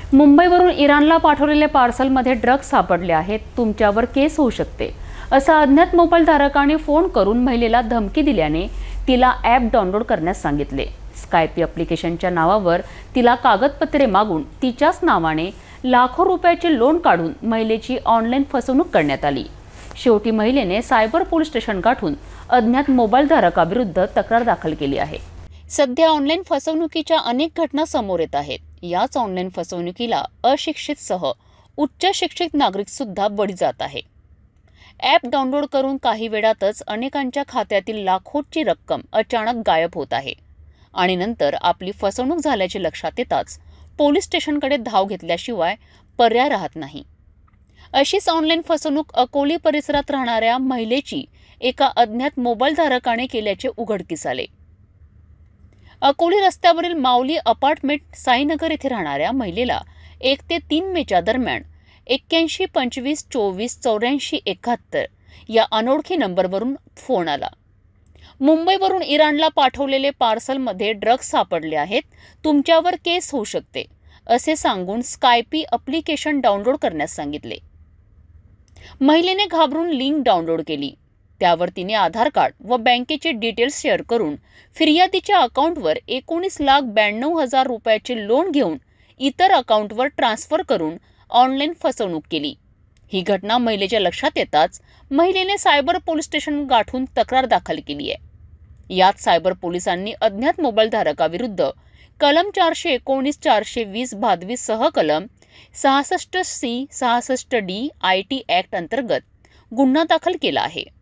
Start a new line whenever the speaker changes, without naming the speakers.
मुंबईवरून इराणला पाठवलेल्या पार्सलमध्ये ड्रग्ज सापडले आहेत, तुमच्यावर केस होऊ शकते, असा अज्ञात मोबाईल धारकाने फोन करून महिलेला धमकी दिल्याने तिला ॲप डाउनलोड करण्यास सांगितले। स्कायपी ॲप्लिकेशनच्या नावावर तिला कागदपत्रे मागून तिच्याच नावाने लाखो रुपयाचे लोन काढून महिलेची ऑनलाईन फसवणूक करण्यात आली। शेवटी महिलेने सायबर पोलीस स्टेशन गाठून अज्ञात मोबाईल धारकाविरुद्ध तक्रार दाखल केली आहे। सध्या ऑनलाईन फसवणुकीच्या अनेक घटना समोर येत आहेत। याच ऑनलाईन फसवणुकीला अशिक्षित सह उच्च शिक्षित नागरिक सुद्धा बळी जात आहे। ॲप डाउनलोड करून काही वेळातच अनेकांच्या खात्यातील लाखोची रक्कम अचानक गायब होत आहे आणि नंतर आपली फसवणूक झाल्याचे लक्षात येताच पोलीस स्टेशनकडे धाव घेतल्याशिवाय पर्याय राहत नाही। अशीच ऑनलाईन फसवणूक अकोली परिसरात राहणाऱ्या महिलेची एका अज्ञात मोबाईल धारकाने केल्याचे उघडकीस आले। अकोली रस्त्यावरील माऊली अपार्टमेंट साईनगर येथे राहणाऱ्या महिलेला 1 ते 3 मेच्या दरम्यान 81 25 24 84 71 या अनोळखी नंबरवरून फोन आला। मुंबईवरून इराणला पाठवलेले पार्सलमध्ये ड्रग्ज सापडले आहेत, तुमच्यावर केस होऊ शकते, असे सांगून स्कायपी ॲप्लिकेशन डाउनलोड करण्यास सांगितले। महिलेने घाबरून लिंक डाउनलोड केली। त्यावर तिने आधार कार्ड व बँकेचे डिटेल्स शेअर करून फिर्यादीच्या अकाउंटवर 19,92,000 रुपयाचे लोन घेऊन इतर अकाउंटवर ट्रान्सफर करून ऑनलाईन फसवणूक केली। ही घटना महिलेच्या लक्षात येताच महिलेने सायबर पोलीस स्टेशन गाठून तक्रार दाखल केली आहे। यात सायबर पोलिसांनी अज्ञात मोबाईल धारकाविरुद्ध कलम 419 420 भादवी सह कलम 66C 66D IT ॲक्ट अंतर्गत गुन्हा दाखल केला आहे।